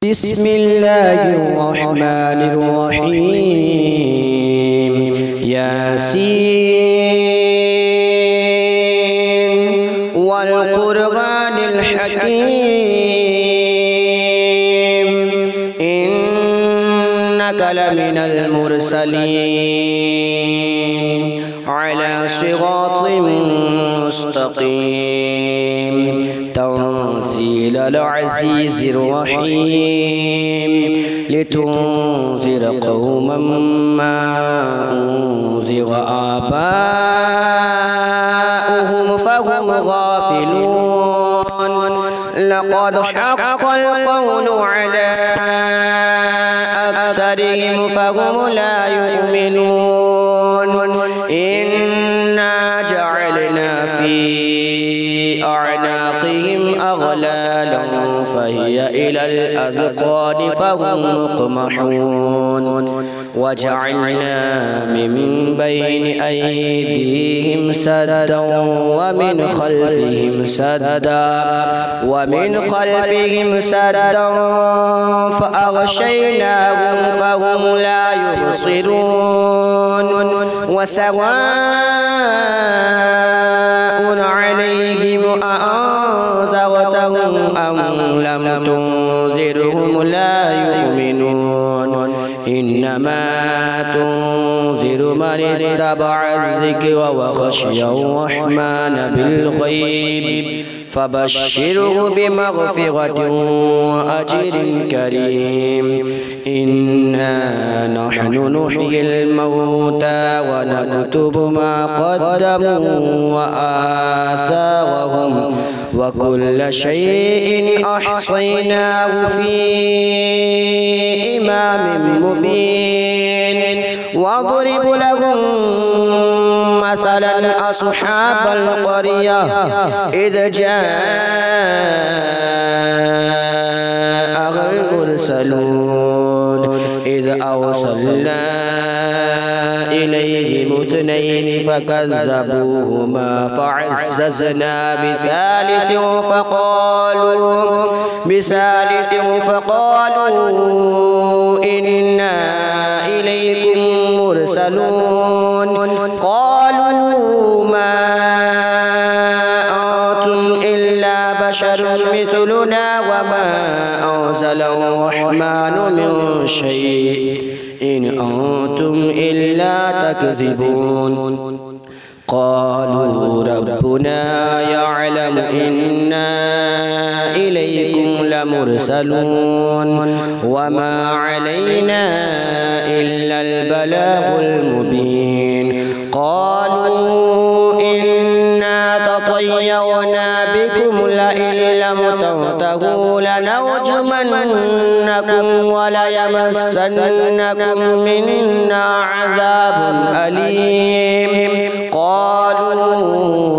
بسم الله الرحمن الرحيم ياسين والقرآن الحكيم إنك لمن المرسلين على صراط مستقيم تنزيل العزيز الرحيم لتنذر قوما ما أنذر آباؤهم فهم غافلون لقد حق القول على أكثرهم فهم لا يؤمنون إنا جعلنا في أعناقهم أغلالا فهي إلى الأذقان فهم مقمحون وجعلنا من بين أيديهم سدا ومن خلفهم سدا فأغشيناهم فهم لا يبصرون وسواء عليهم أأنذرتهم أم لم تنذرهم لا يؤمنون إنما تنذر من اتبع الذكر وخشي الرحمن بالغيب فبشره بمغفرة وأجر كريم إنا نحن نحيي الموتى ونكتب ما قدموا وآثارهم وكل شيء أحصيناه في إمام مبين واضرب لهم مثلا أصحاب القرية إذ جاءها المرسلون إذ أرسلنا إليهم اثنين فكذبوهما فعززنا بثالث فقالوا إنا إليكم مرسلون قالوا ما أنتم إلا بشر مثلنا وما أنزل الرحمن من شيء إن أنتم إلا تكذبون قالوا ربنا يعلم إنا إليكم لمرسلون وما علينا إلا البلاغ المبين قالوا إنا تطيرنا بكم لئن لم تنتهوا لنرجمنكم وليمسنكم منا عذاب أليم قالوا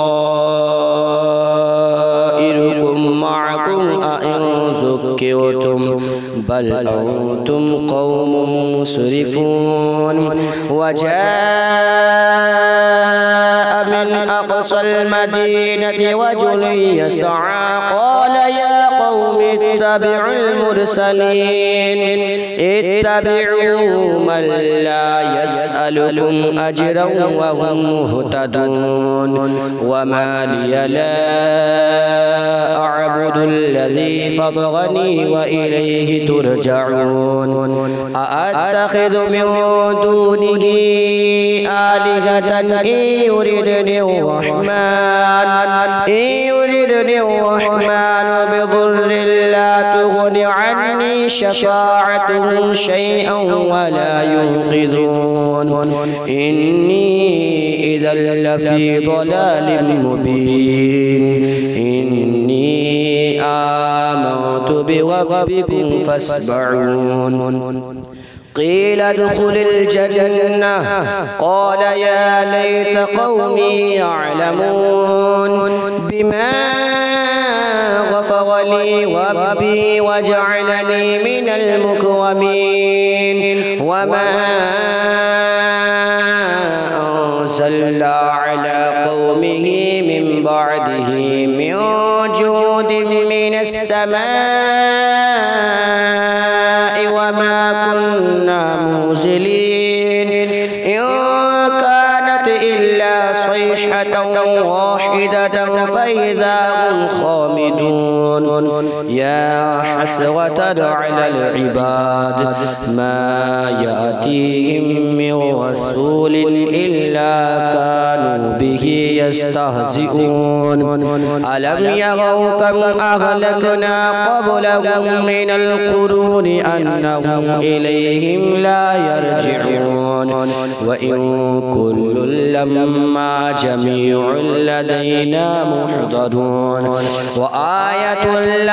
طائركم معكم أئن ذكرتم بل أنتم قوم مسرفون وجاء من أقصى المدينة رجل يسعى قال يا قوم اتبعوا المرسلين اتبعوا من لا يسألكم أجرا وهم مهتدون وما لي لا أعبد الذي فطرني وإليه ترجعون أأتخذ من دونه آلهة إن يردني الرحمن بضر لا تغن عني شفاعتهم شيئا ولا ينقذون إني إذا لفي ضلال مبين إني آمنت بربكم فاسمعون قيل ادخل الجنة قال يا ليت قومي يعلمون بما غفر لي ربي وجعلني من المكرمين وما أرسلنا على قومه من بعده من جود من السماء واحدة فإذا هم خامدون يا حسرة على العباد ما يأتيهم من رسول إلا كانوا به يستهزئون ألم يروا كم أهلكنا قبلهم من القرون أنهم إليهم لا يرجعون وإن كل لما جميع لدينا محضرون وآية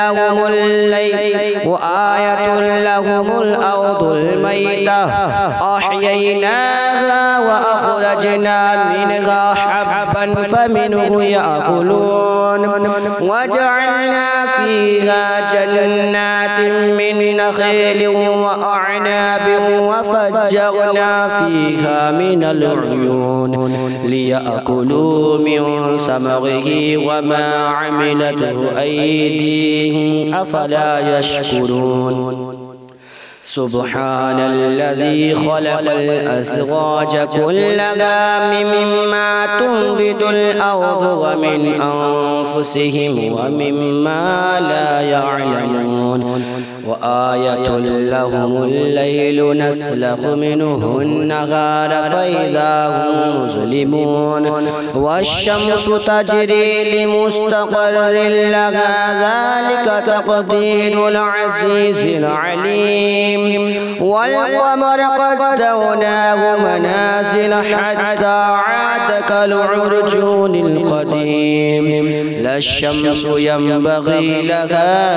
لهم الأرض الميتة أحييناها وأخرجنا منها حبا فمنه يأكلون وجعلنا فيها جنات من نخيل وأعناب وفجرنا فيها من العيون ليأكلوا من ثمره وما عملته أيديهم أفلا يشكرون سبحان الذي خلق الأزواج كلها مما تنبت الأرض ومن أنفسهم ومما لا يعلمون وآية لهم الليل نسلخ منه النهار فإذا هم مظلمون والشمس تجري لمستقر لها ذلك تقدير العزيز العليم والقمر قدرناه منازل حتى عاد كالعرجون القديم لا الشمس ينبغي لها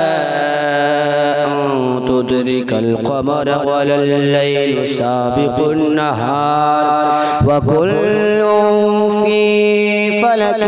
أن تدرك القمر ولا الليل سابق النهار وكل في فلك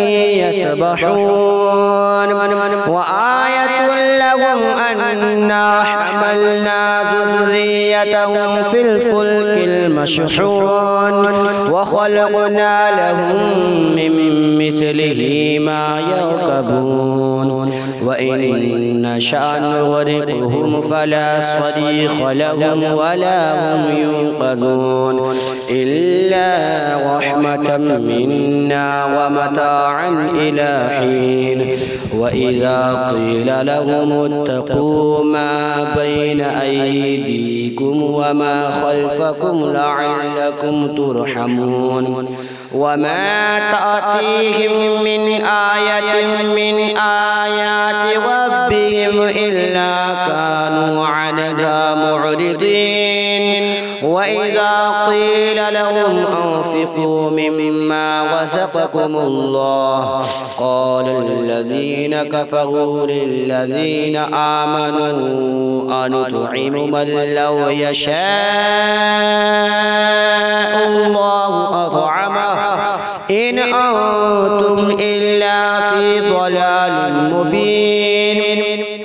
يسبحون وآية لهم أنا حملنا ذريتهم في الفلك المشحون وخلقنا لهم من مثله ما يركبون وإن نشأ نغرقهم فلا صريخ لهم ولا هم ينقذون إلا رحمة منا ومتاعا إلى حين وإذا قيل لهم اتقوا ما بين أيديكم وما خلفكم لعلكم ترحمون وما تأتيهم من آية من آيات ربهم إلا كانوا عنها معرضين وإذا قيل لهم أنفقوا مما رزقكم الله قال الذين كفروا للذين آمنوا أنطعم من لو يشاء الله أطعمه إن أنتم إلا في ضلال مبين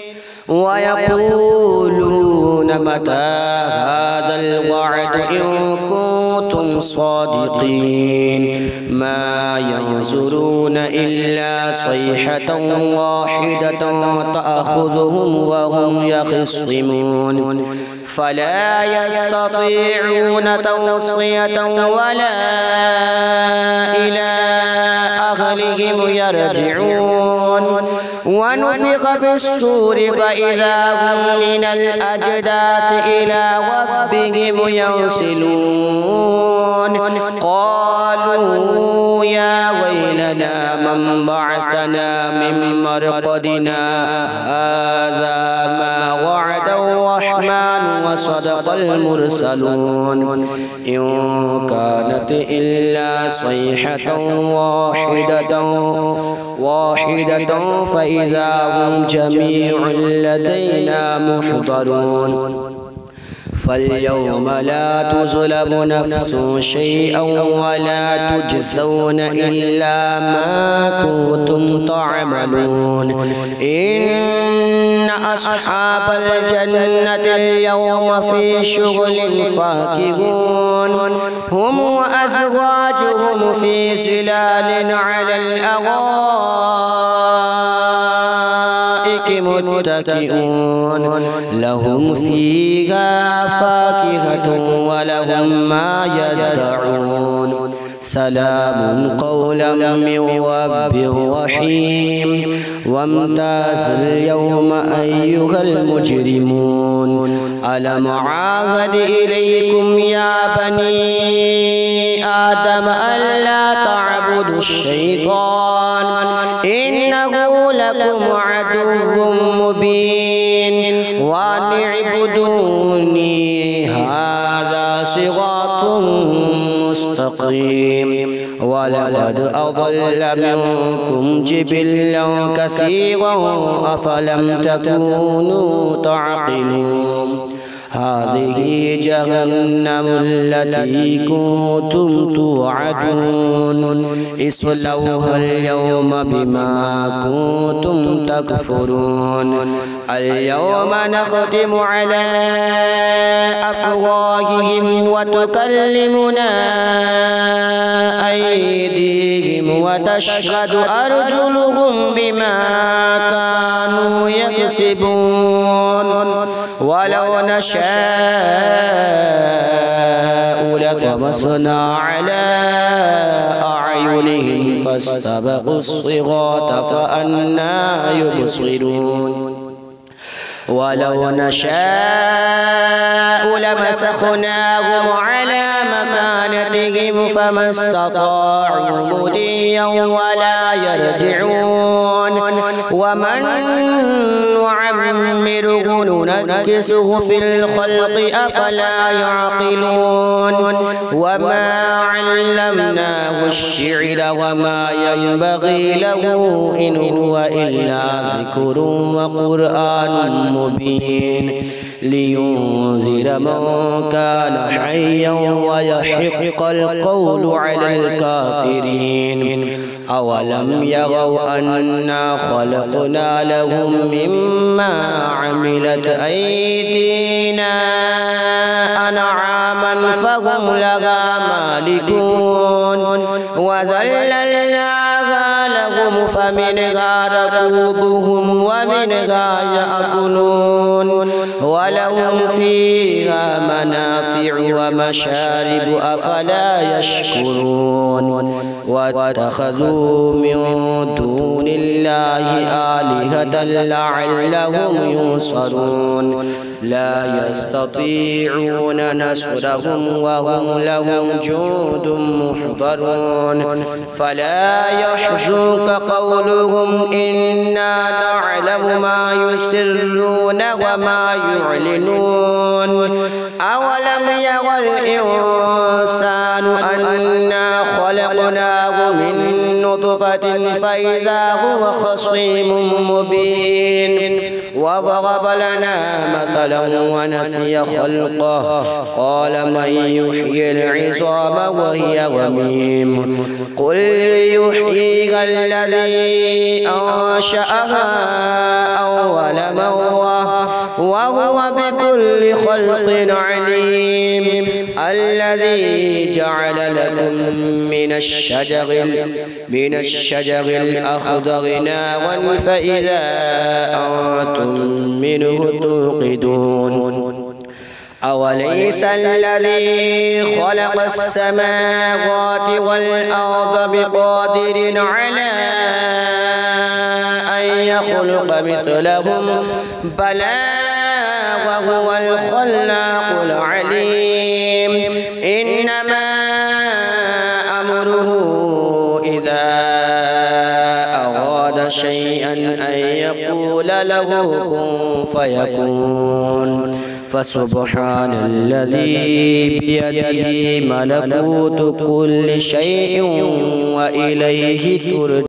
ويقولون متى هذا الوعد إن كنتم صادقين ما ينظرون إلا صيحة واحدة تأخذهم وهم يخصمون فلا يستطيعون توصية ولا إلى أهلهم يرجعون ونفخ في الصور فإذا هم من الأجداث إلى ربهم ينسلون قالوا يا ويلنا من بعثنا من مرقدنا هذا ما وعد الرحمن وصدق المرسلون إن كانت إلا صيحة واحدة فإذا هم جميع لدينا محضرون فاليوم لا تظلم نفس شيئا ولا تجزون إلا ما كنتم تعملون إن أصحاب الجنة اليوم في شغل فاكهون هم وأزواجهم في ظلال على الأرائك متكئون لهم فيها فاكهة ولهم ما يدعون سلام قولا من رب رحيم وامتازوا اليوم أيها المجرمون ألم أعاهد إليكم يا بني آدم ألا تعبدوا الشيطان إنه لكم عدو مبين وأن اعبدوني هذا صراط مستقيم ولقد أضل منكم جبلا كثيرا أفلم تكونوا تعقلون هذه جهنم التي كنتم توعدون اصلوها اليوم بما كنتم تكفرون اليوم نختم على أفواههم وتكلمنا أيديهم وتشهد أرجلهم بما كانوا يكسبون ولو نشاء لطمسنا على أعينهم فاستبقوا الصراط فأنى يبصرون ولو نشاء لمسخناهم على مكانتهم فما استطاعوا مضيا ولا يرجعون ومن نعمره ننكسه في الخلق أفلا يعقلون وما علمناه الشعر وما ينبغي له إن هو إلا ذكر وقرآن مبين لينذر من كان حيا ويحق القول على الكافرين أولم يروا أنا خلقنا لهم مما عملت أيدينا أنعاما فهم لها مالكون وذللناها لهم فمنها ركوبهم ومنها يأكلون ولهم فيها منافع ومشارب أفلا يشكرون واتخذوا من دون الله آلهة لعلهم ينصرون لا يستطيعون نصرهم وهم لهم جند محضرون فلا يحزنك قولهم إنا نعلم ما يسرون وما يعلنون أولم يرى الإنسان أنا خلقناه من نطفة فإذا هو خصيم مبين وضرب لنا مثلا ونسي خلقه قال من يحيي العظام وهي رميم قل يحييها الذي أنشأها أول مرة وهو بكل خلق عليم الذي جعل لكم من الشجر الأخضر نارا فإذا أنتم منه توقدون أوليس الذي خلق السماوات والأرض بقادر على أن يخلق مثلهم بلى وهو الخلاق العليم إنما أمره إذا أراد شيئا أن يقول له كن فيكون فسبحان الذي بيده ملكوت كل شيء وإليه ترجعون.